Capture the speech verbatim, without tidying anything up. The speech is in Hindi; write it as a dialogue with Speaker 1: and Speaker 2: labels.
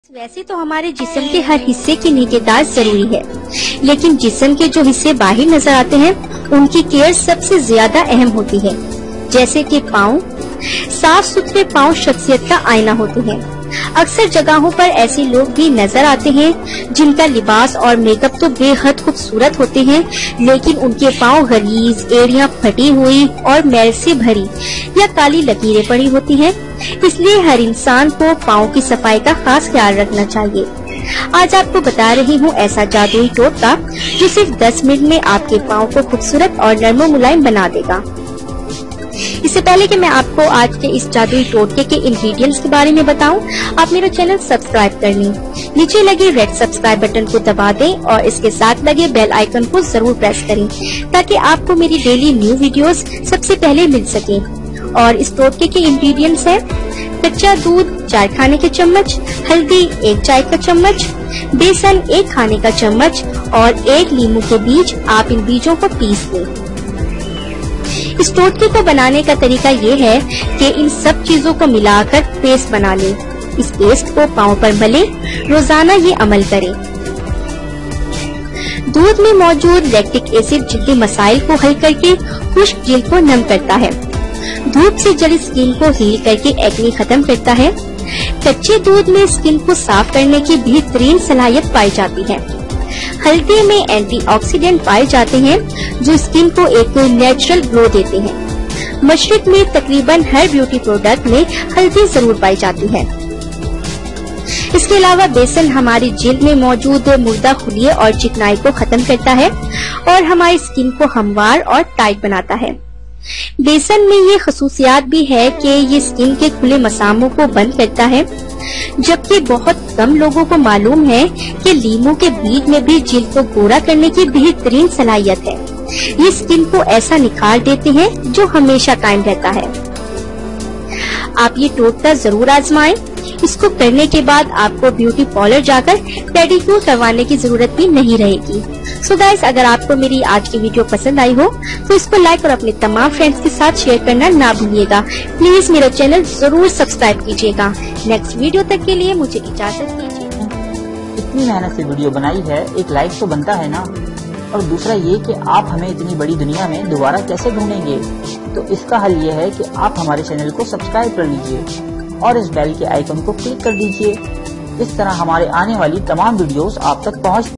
Speaker 1: वैसे तो हमारे जिस्म के हर हिस्से की निगहदाश्त जरूरी है, लेकिन जिस्म के जो हिस्से बाहर नजर आते हैं उनकी केयर सबसे ज्यादा अहम होती है। जैसे कि पाँव, साफ सुथरे पाँव शख्सियत का आईना होते हैं। अक्सर जगहों पर ऐसे लोग भी नजर आते हैं जिनका लिबास और मेकअप तो बेहद खूबसूरत होते हैं, लेकिन उनके पाँव गलीज, एड़ियां फटी हुई और मैल से भरी या काली लकीरें पड़ी होती हैं। इसलिए हर इंसान को पाँव की सफाई का खास ख्याल रखना चाहिए। आज आपको बता रही हूँ ऐसा जादुई टोटका जो सिर्फ दस मिनट में आपके पाँव को खूबसूरत और नर्म मुलायम बना देगा। इससे पहले कि मैं आपको आज के इस जादुई टोटके के इंग्रेडिएंट्स के बारे में बताऊं, आप मेरा चैनल सब्सक्राइब कर लें। नीचे लगे रेड सब्सक्राइब बटन को दबा दें और इसके साथ लगे बेल आइकन को जरूर प्रेस करें ताकि आपको मेरी डेली न्यू वीडियोस सबसे पहले मिल सके। और इस टोटके के इंग्रेडिएंट्स हैं कच्चा दूध चार खाने के चम्मच, हल्दी एक चाय का चम्मच, बेसन एक खाने का चम्मच और एक नींबू के बीज। आप इन बीजों को पीस लें। इस टोटके को बनाने का तरीका ये है कि इन सब चीजों को मिलाकर पेस्ट बना लें। इस पेस्ट को पाँव पर मलें, रोजाना ये अमल करें। दूध में मौजूद लैक्टिक एसिड जिल्दी मसाइल को हल करके खुश्क जिल्द को नम करता है। धूप से जली स्किन को हील करके एक्ने खत्म करता है। कच्चे दूध में स्किन को साफ करने की बेहतरीन सलाहियत पाई जाती है। हल्दी में एंटीऑक्सीडेंट पाए जाते हैं जो स्किन को एक नेचुरल ग्लो देते हैं। मशरक में तकरीबन हर ब्यूटी प्रोडक्ट में हल्दी जरूर पाई जाती है। इसके अलावा बेसन हमारी जिल्द में मौजूद मुर्दा खुलिये और चिकनाई को खत्म करता है और हमारी स्किन को हमवार और टाइट बनाता है। बेसन में ये खसूसियात भी है कि ये स्किन के खुले मसामों को बंद करता है, जबकि बहुत कम लोगों को मालूम है कि लीमू के बीज में भी जिल्द को गोरा करने की बेहतरीन सलाहियत है। ये स्किन को ऐसा निखार देते हैं जो हमेशा कायम रहता है। आप ये टोटका जरूर आजमाएं। इसको करने के बाद आपको ब्यूटी पार्लर जाकर पेडिक्योर करवाने की जरूरत भी नहीं रहेगी। सो गाइस, अगर आपको मेरी आज की वीडियो पसंद आई हो तो इसको लाइक और अपने तमाम फ्रेंड्स के साथ शेयर करना ना भूलिएगा। प्लीज मेरा चैनल जरूर सब्सक्राइब कीजिएगा। नेक्स्ट वीडियो तक के लिए मुझे इजाजत दीजिए।
Speaker 2: इतनी मेहनत से वीडियो बनाई है, एक लाइक तो बनता है ना। और दूसरा ये कि आप हमें इतनी बड़ी दुनिया में दोबारा कैसे ढूंढेंगे, तो इसका हल ये है कि आप हमारे चैनल को सब्सक्राइब कर लीजिए और इस बेल के आइकन को क्लिक कर दीजिए। इस तरह हमारे आने वाली तमाम वीडियोस आप तक पहुंच